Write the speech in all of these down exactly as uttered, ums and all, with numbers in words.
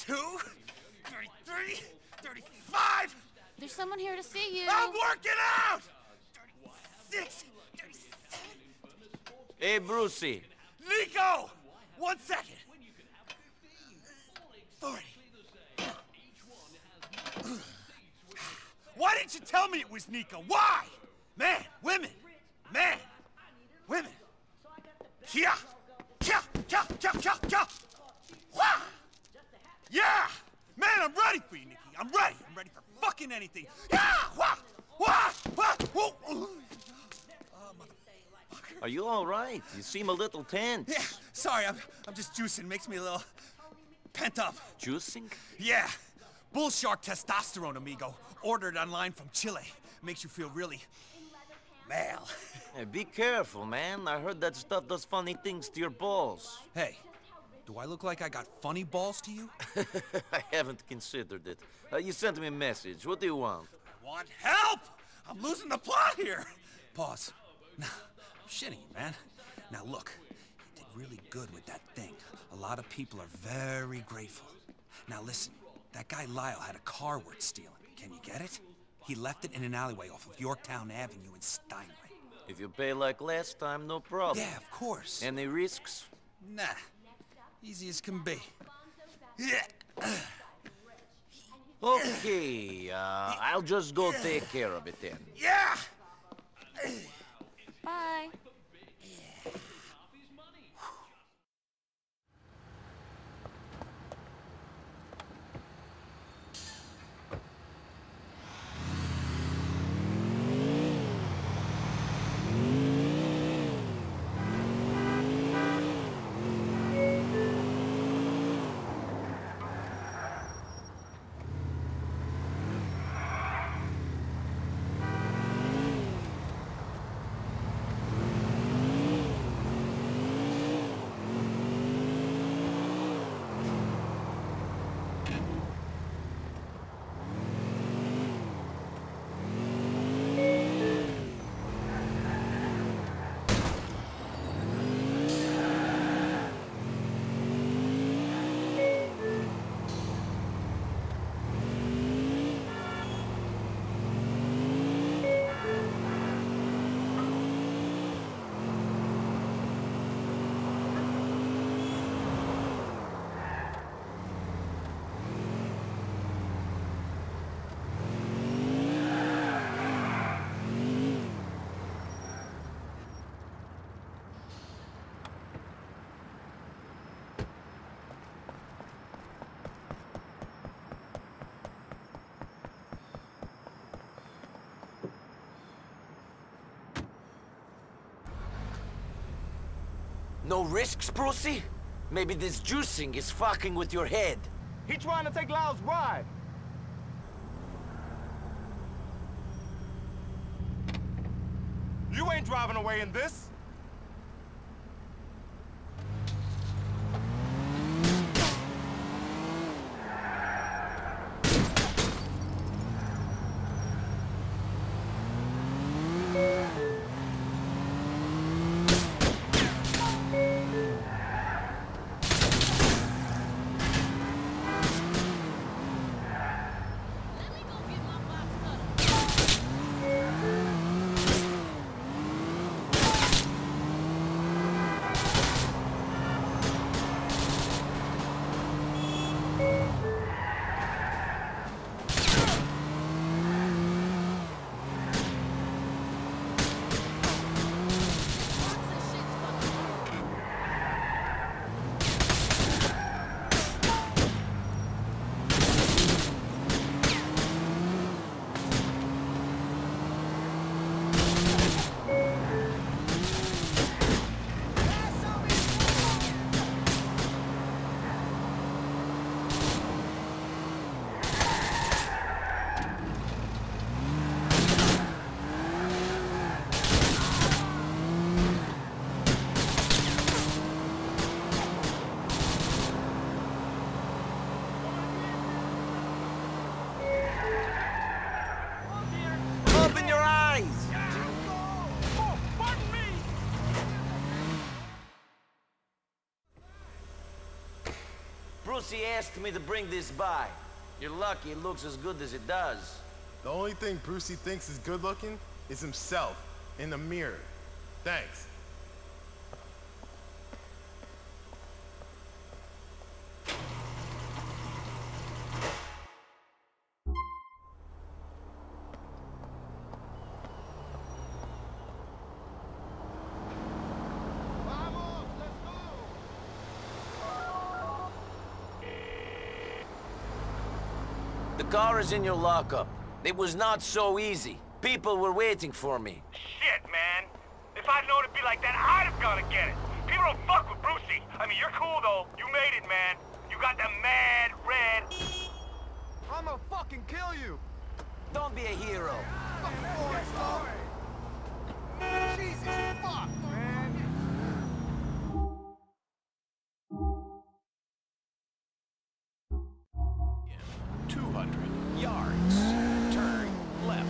thirty-two, thirty-three, thirty-five. There's someone here to see you. I'm working out! thirty-six, thirty-seven. Hey, Brucey. Nico! One second. forty. Why didn't you tell me it was Nico? Why? Man, women, man, women. Yeah, yeah, yeah, yeah, yeah, yeah. Wah! Yeah! Man, I'm ready for you, Nikki. I'm ready. I'm ready for fucking anything. Yeah! Wah! Wah! Wah! Whoa! Oh, Are you all right? You seem a little tense. yeah, sorry, I'm, I'm just juicing. Makes me a little pent up. Juicing? Yeah. Bull shark testosterone, amigo. Ordered online from Chile. Makes you feel really male. Hey, be careful, man. I heard that stuff does funny things to your balls. Hey, do I look like I got funny balls to you? I haven't considered it. Uh, you sent me a message. What do you want? I want help! I'm losing the plot here. Pause. Nah, I'm shitting you, man. Now look, you did really good with that thing. A lot of people are very grateful. Now listen, that guy Lyle had a car worth stealing. Can you get it? He left it in an alleyway off of Yorktown Avenue in Steinway. If you pay like last time, no problem. Yeah, of course. Any risks? Nah, easy as can be. Yeah. Okay, uh, I'll just go take care of it then. Yeah! Bye. No risks, Brucey? Maybe this juicing is fucking with your head. He trying to take Lyle's ride. You ain't driving away in this. Brucey asked me to bring this by. You're lucky it looks as good as it does. The only thing Brucey thinks is good looking is himself in the mirror. Thanks. The car is in your lockup. It was not so easy. People were waiting for me. Shit, man. If I'd known it'd be like that, I'd have gone to get it. People don't fuck with Brucey. I mean, you're cool, though. You made it, man. You got the mad red... I'ma fucking kill you! Don't be a hero. Jesus, fuck, man! two hundred yards. Turn left.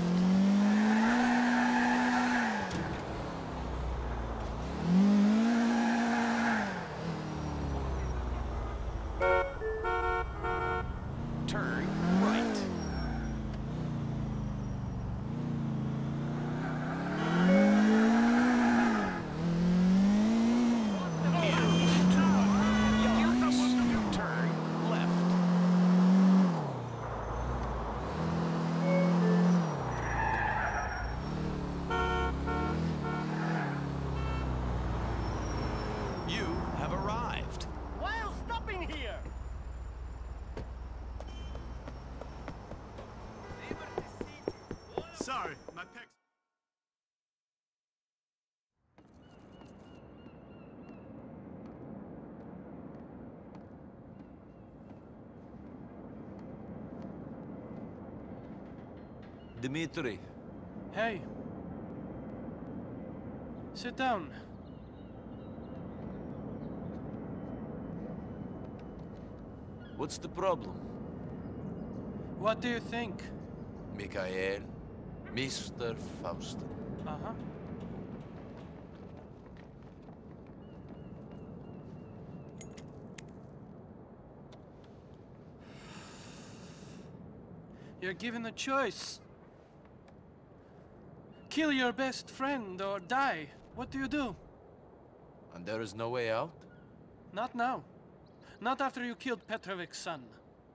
Turn right. Sorry, my pecs... Dmitri. Hey. Sit down. What's the problem? What do you think? Mikhail, Mister Faustin. Uh-huh. You're given a choice. Kill your best friend or die. What do you do? And there is no way out? Not now. Not after you killed Petrovic's son.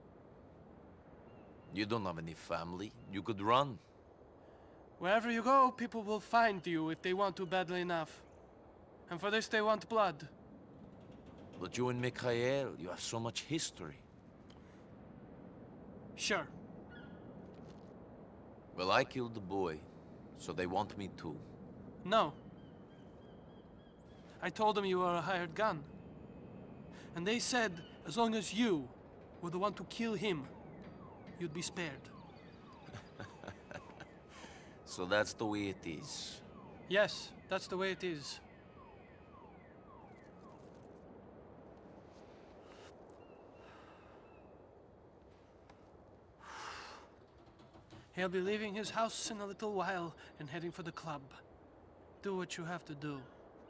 You don't have any family. You could run. Wherever you go, people will find you if they want to badly enough. And for this they want blood. But you and Mikhail, you have so much history. Sure. Well, I killed the boy, so they want me too. No. I told them you were a hired gun. And they said, as long as you were the one to kill him, you'd be spared. So that's the way it is. Yes, that's the way it is. He'll be leaving his house in a little while and heading for the club. Do what you have to do.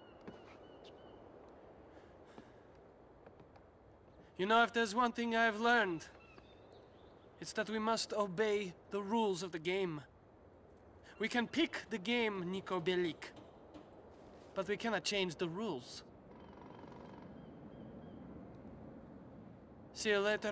You know, if there's one thing I've learned, it's that we must obey the rules of the game. We can pick the game, Niko Bellic, but we cannot change the rules. See you later.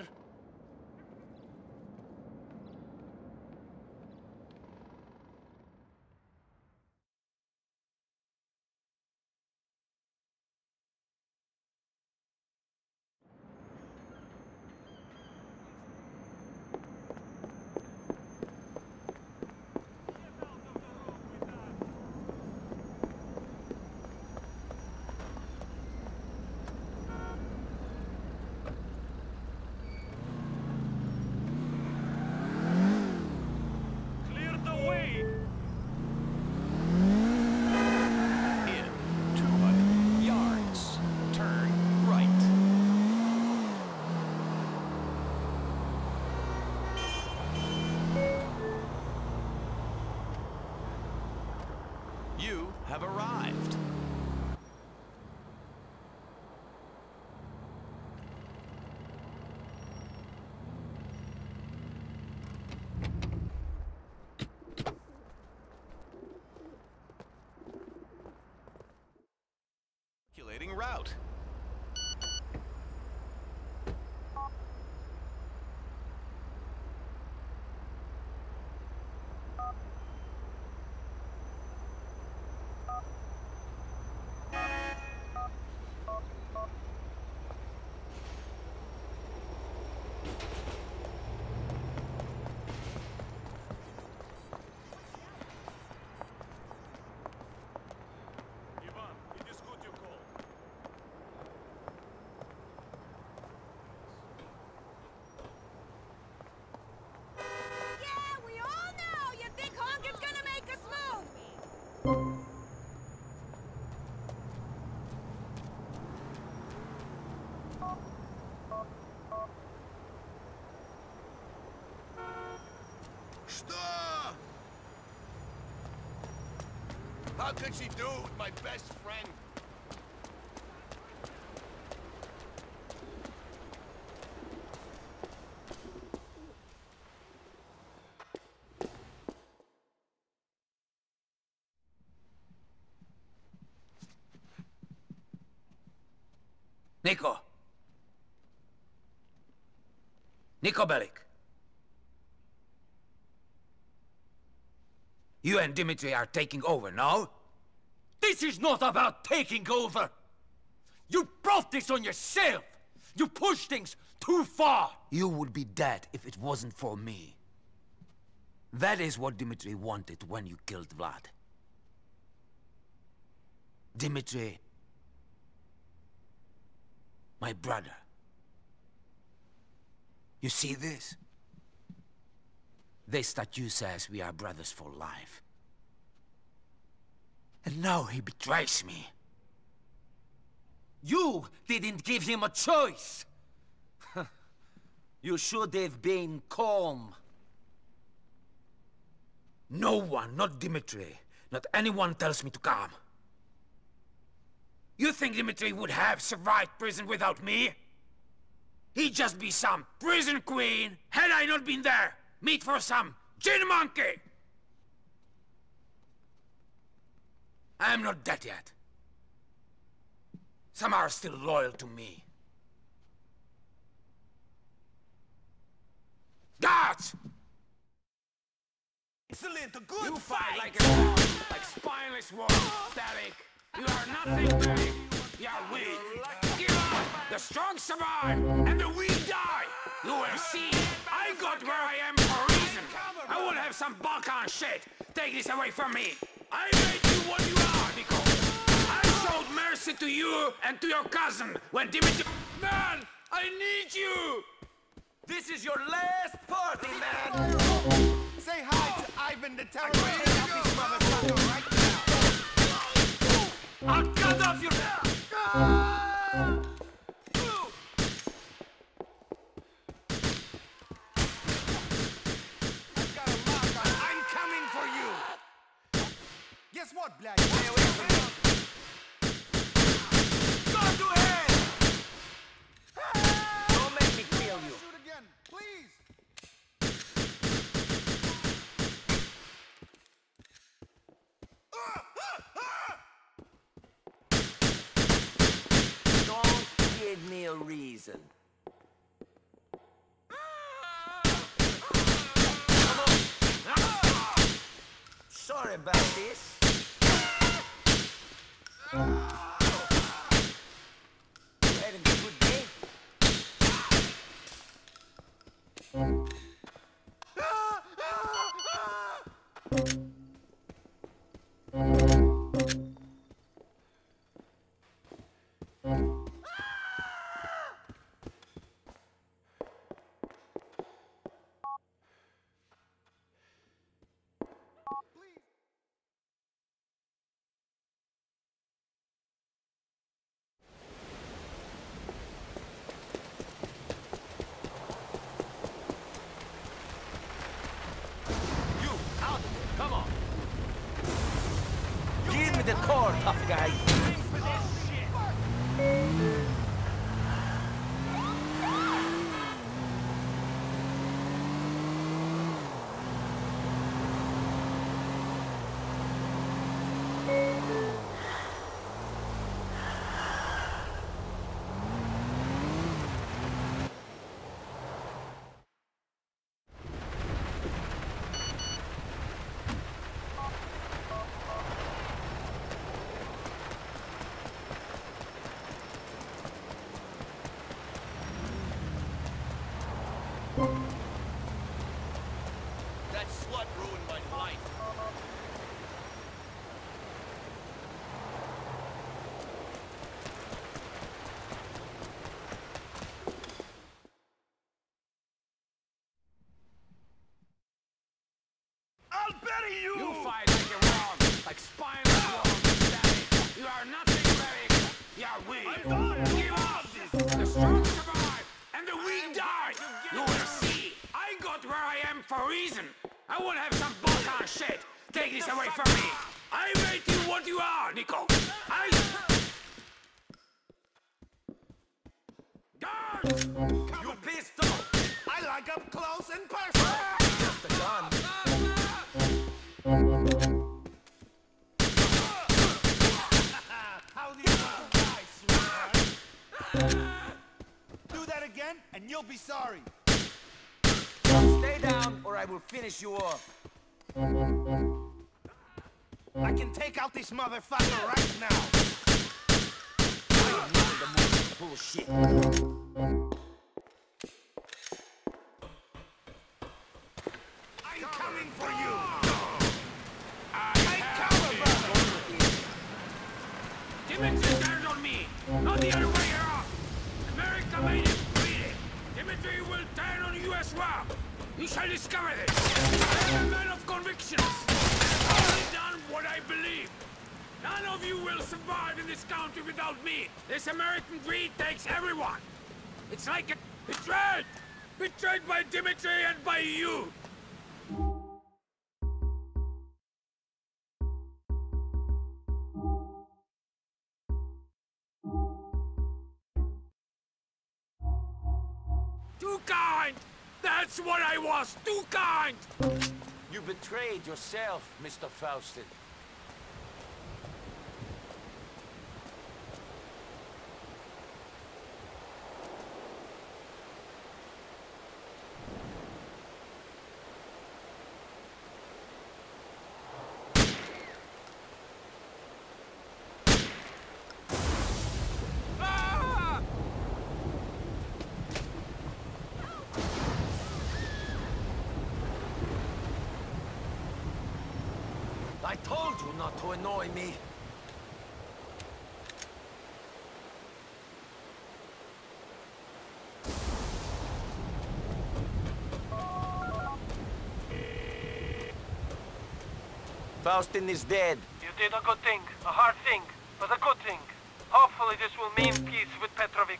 route. How could she do it with my best friend? Nico. Nico Bellic. You and Dimitri are taking over, no? This is not about taking over! You brought this on yourself! You pushed things too far! You would be dead if it wasn't for me. That is what Dimitri wanted when you killed Vlad. Dimitri, my brother. You see this? This statue says we are brothers for life. And now he betrays me. You didn't give him a choice! You should have been calm. No one, not Dimitri, not anyone tells me to calm. You think Dimitri would have survived prison without me? He'd just be some prison queen, had I not been there, meat for some gin monkey! I am not dead yet. Some are still loyal to me. Guards! Excellent, a good You fight! fight like a dog, like spineless wolf, Static. You are nothing, Bellic. You are weak. Give up! The strong survive, and the weak die! You will see. I got where I am for a reason. I won't have some Vulcan shit take this away from me. I made you what you are, Nico. I showed mercy to you and to your cousin when Dimitri... Man, I need you! This is your last party, man! Say hi to Ivan the Terrorist. Help this motherfucker right now. I'll cut off your... I've got a lock on. I'm coming for you. Guess what, Black? Stay away from me. Go to hell! Don't make me kill you. Shoot again, please. Don't give me a reason. Sorry about this. You having a good day? You, out of it! Come on! Give me the core, tough guy. For this shit! That slut ruined my life. I'll bury you! You fight like a wrong, like spineless wolves, daddy. You are nothing, Merrick. You are weak. Give up! The strong survive, and the weak die! You will see. I got where I am for a reason. I won't have some Vulcan shit. Take this away from me. I made you what you are, Nico. I... Guards! You pistol! I like up close and personal! Just a gun. How do you die, sweetheart? Do that again, and you'll be sorry. Stay down, or I will finish you off. I can take out this motherfucker right now. I am not in the mood for bullshit. I'm coming for you. I cover, brother. Dimitri turned on me, not the other way around. America made it bleed. Dimitri will turn on you as well. You shall discover this. I am a man of convictions. I've only done what I believe. None of you will survive in this country without me. This American greed takes everyone. It's like a betrayed. Betrayed by Dimitri and by you. Too kind! That's what I was! Too kind! You betrayed yourself, Mister Faustin. I told you not to annoy me. Faustin is dead. You did a good thing, a hard thing, but a good thing. Hopefully this will mean peace with Petrovic.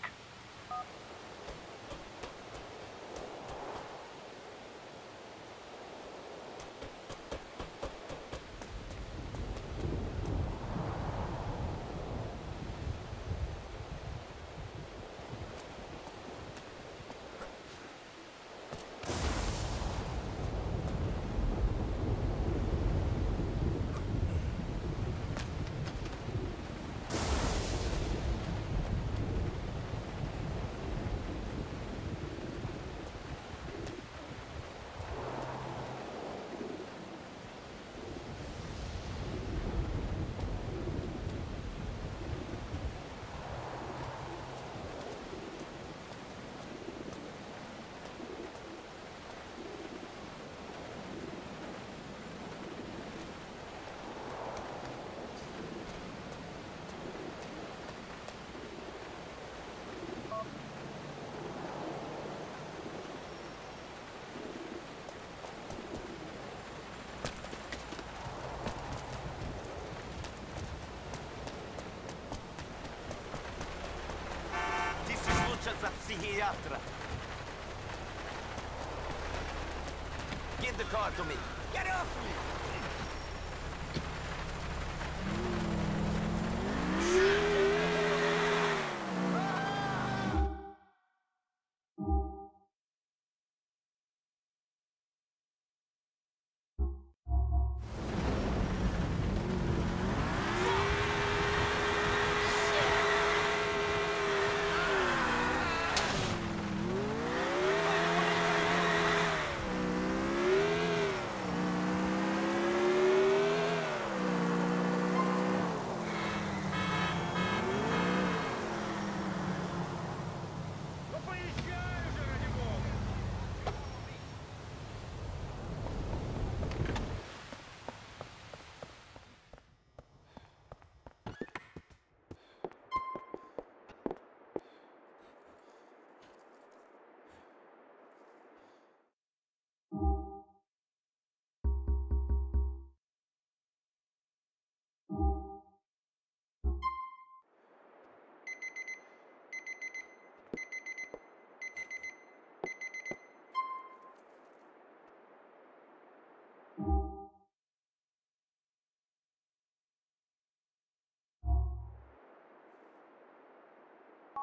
Za psychiatra. Give the car to me. Get off me!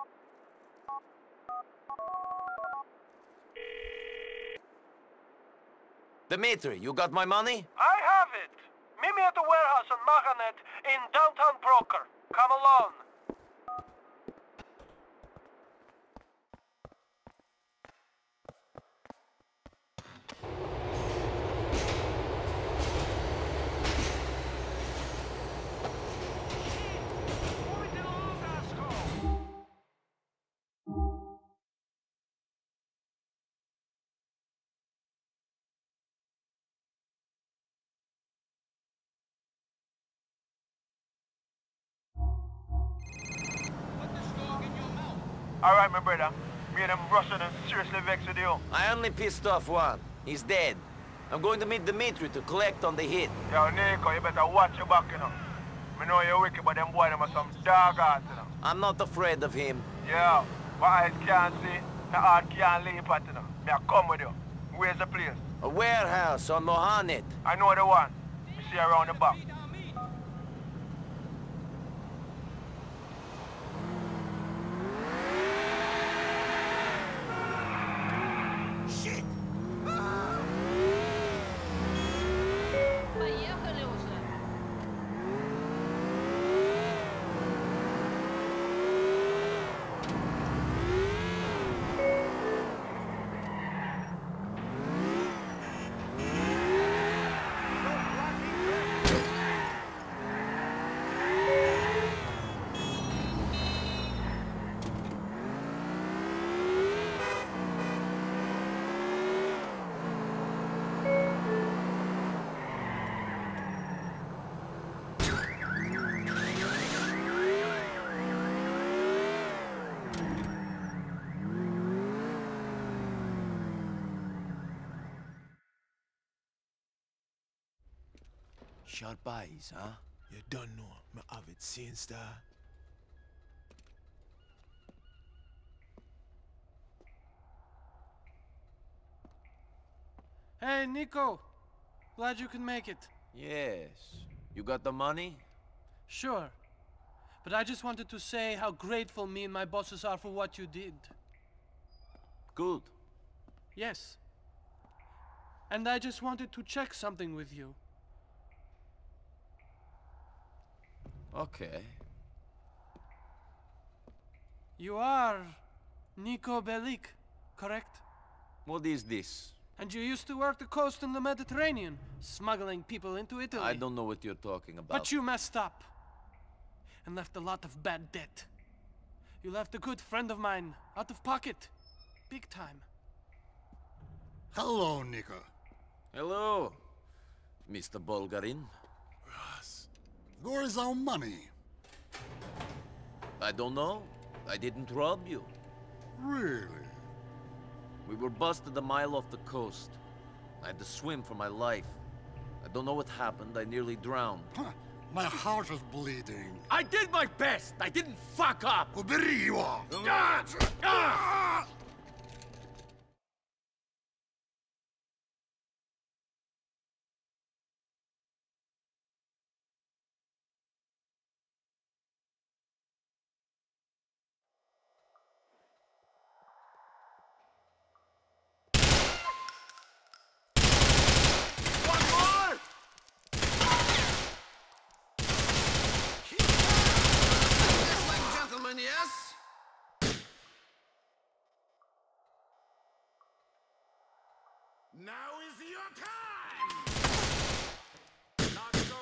Dimitri, you got my money? I have it. Meet me at the warehouse on Mahanet in downtown Broker. Come along. All right, my brother. Me and them Russian and seriously vexed with you. I only pissed off one. He's dead. I'm going to meet Dimitri to collect on the hit. Yo, Nico, you better watch your back, you know. Me know you're wicked, but them boy, them are some dog ass, you know. I'm not afraid of him. Yeah, my eyes can't see, the heart can't leap at, you know. Me I come with you. Where's the place? A warehouse on Mohanet. I know the one. Me see around the back. Поехали уже. Sharp eyes, huh? You don't know. Me have it seen, star. Hey, Nico. Glad you could make it. Yes. You got the money? Sure. But I just wanted to say how grateful me and my bosses are for what you did. Good. Yes. And I just wanted to check something with you. Okay. You are Nico Bellic, correct? What is this? And you used to work the coast in the Mediterranean, smuggling people into Italy. I don't know what you're talking about. But you messed up. And left a lot of bad debt. You left a good friend of mine out of pocket. Big time. Hello, Nico. Hello, Mister Bulgarin. Where is our money? I don't know. I didn't rob you. Really? We were busted a mile off the coast. I had to swim for my life. I don't know what happened. I nearly drowned. Huh. My heart is bleeding. I did my best! I didn't fuck up! Убери Ah! Ah! Yes? Now is your time! Not so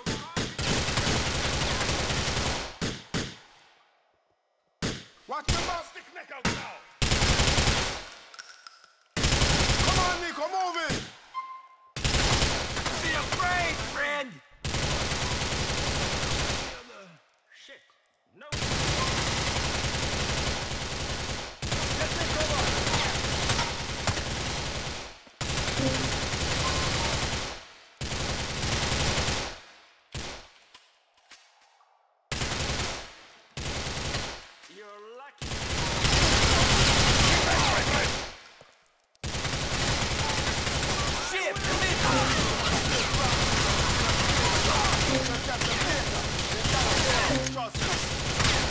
far. Watch your mouth, stick neck out now! Come on, Nico, move it! Be afraid, friend! Shit. No. You're lucky. Shit! Trust me.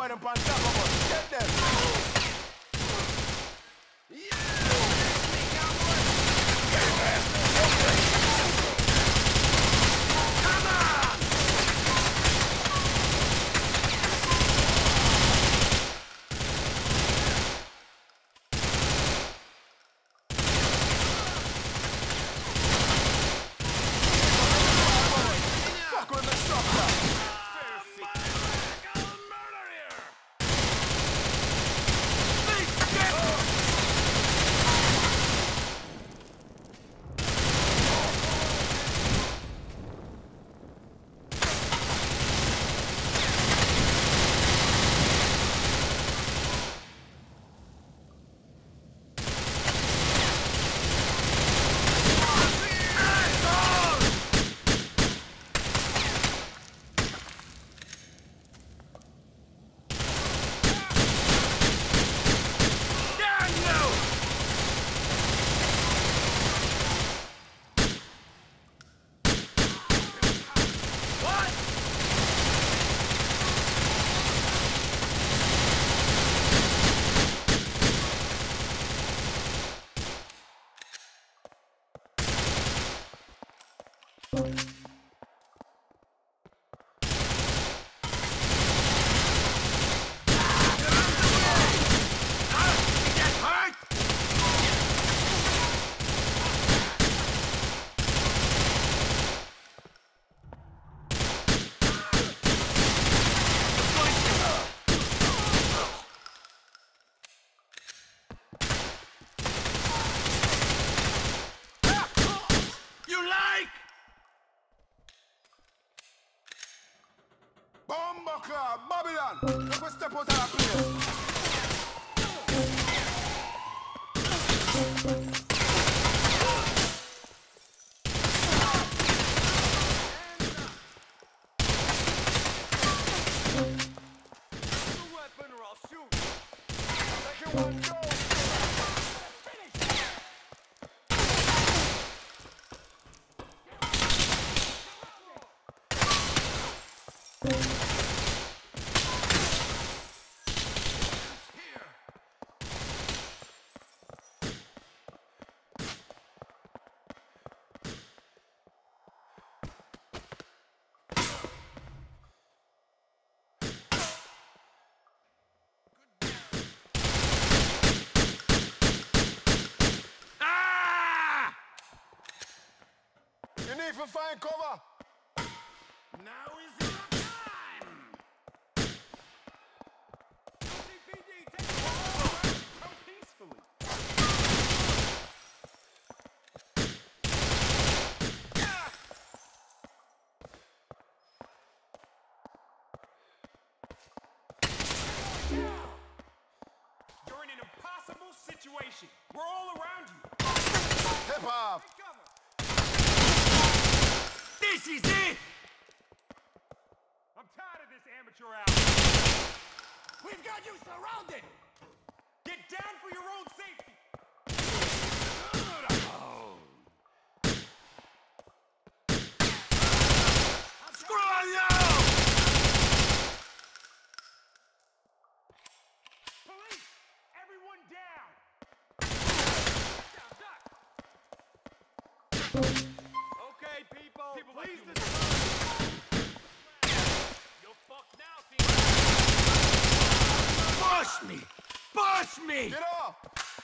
boy them on top of us. Get them. Babylon! Look what step out of that place! You need to find cover. Now is your time. C P D, take it. Come peacefully. You're in an impossible situation. We're all around you. Hip hop. This is it! I'm tired of this amateur hour. We've got you surrounded! Get down for your own safety! Screw you! Police! Everyone down! Down, duck! Okay, people, people please like disperse. You're fucked now, team. Push me! Push me! Get off!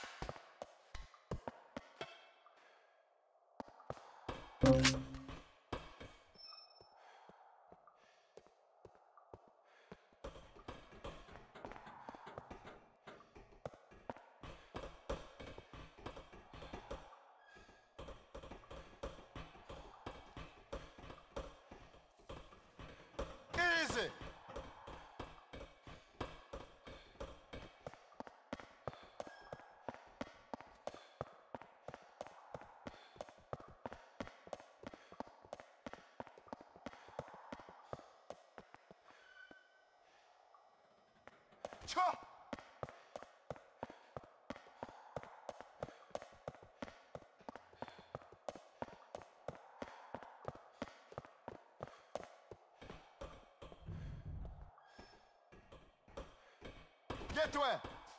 Easy! Chop! Get to it.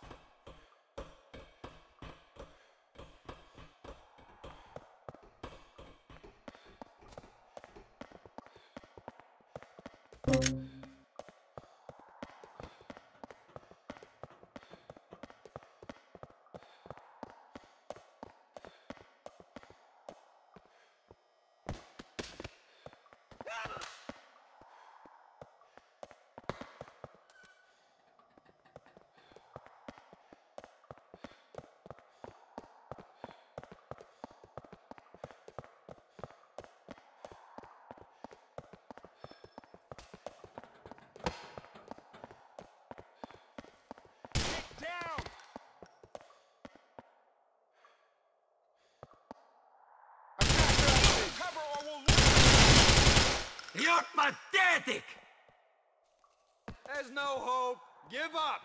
You're pathetic! There's no hope. Give up.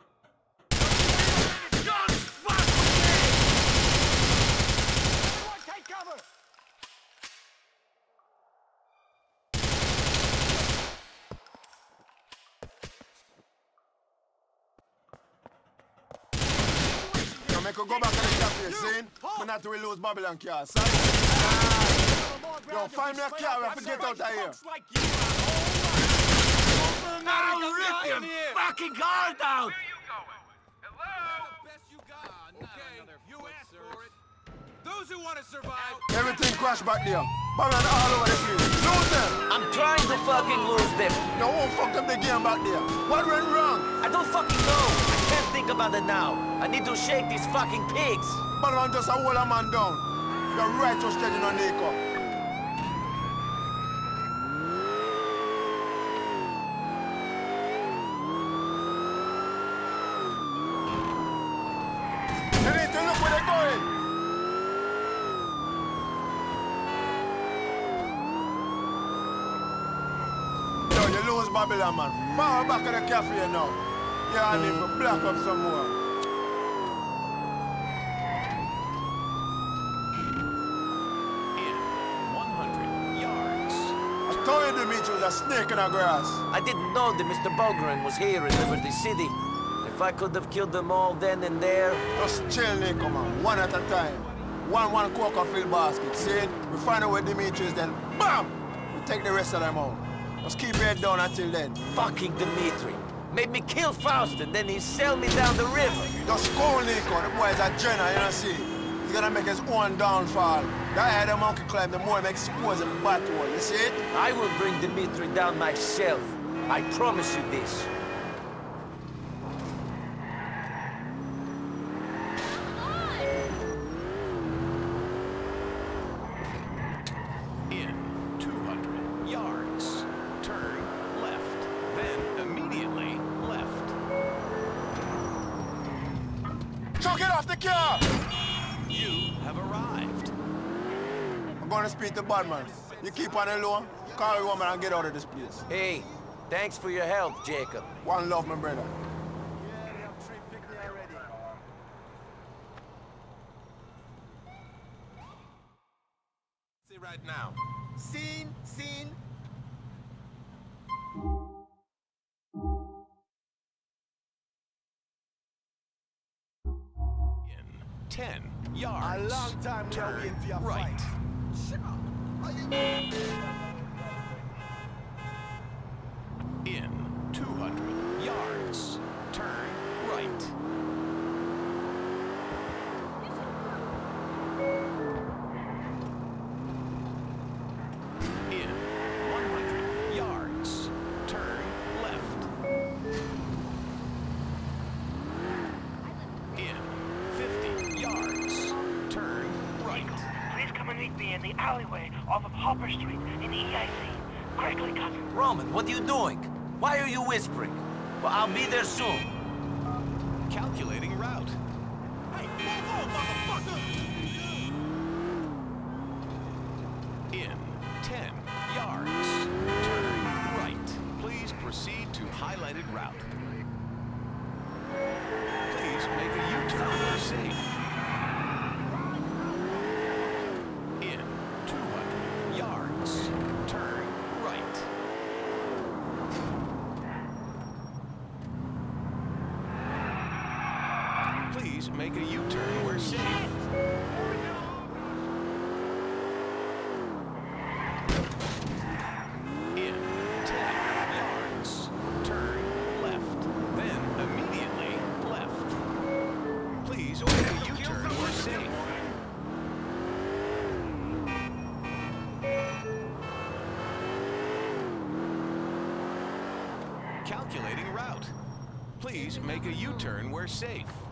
Just fuck with me! Everyone take cover! Now make her go back to the cafe, see? But not to lose Babylon car, son. Yo, find me a car and get out of here. Like you I'll rip your fucking heart out! Where you going? Hello? best you got. Okay, you asked for it. Those who want to survive. Everything crashed back there. Babylon all over the place. Lose them. I'm trying to fucking lose them. No one fucked up the game back there. What went wrong? I don't fucking know. I can't think about it now. I need to shake these fucking pigs. Babylon just a hold a man down. You're right to steady on Nico. You need to look where they're going. No, you lose Babylon, man. Far back in the cafe now. Yeah, I need to block up some more. one hundred yards. I told you Dimitri was a snake in the grass. I didn't know that Mister Bogren was here in Liberty City. If I could have killed them all then and there... Just chill, Nico, man. One at a time. One, one Coca-Cola basket. See it? We find out where Dimitri is, then BAM! We take the rest of them out. Just keep your head down until then. Fucking Dimitri. Made me kill Faust and then he sailed me down the river. Just go, Nico. The boy is a Jenna, you know, see? He's gonna make his own downfall. The higher the monkey climb, the more he makes expose him battle. You see it? I will bring Dimitri down myself. I promise you this. In two hundred yards. Turn left, then immediately left. Chuck it off the car! You have arrived. I'm gonna speak to Badman. You keep on alone, call a woman and get out of this place. Hey, thanks for your help, Jacob. One love, my brother. See right now. Scene, scene. In ten yards. A long time we are waiting for your right. fight. In two hundred yards. Turn right. In one hundred yards. Turn left. In fifty yards. Turn right. Please come and meet me in the alleyway off of Hopper Street in E I C. Quickly, cousin. Roman, what are you doing? Why are you whispering? Well, I'll be there soon. Calculating route. Hey, move on, motherfucker! In ten yards. Turn right. Please proceed to highlighted route. Please make a U-turn for safe. In two hundred yards. Turn right. Please make a U-turn where safe. In ten yards, turn left, then immediately left. Please make a U-turn where safe. Calculating route. Please make a U-turn where safe.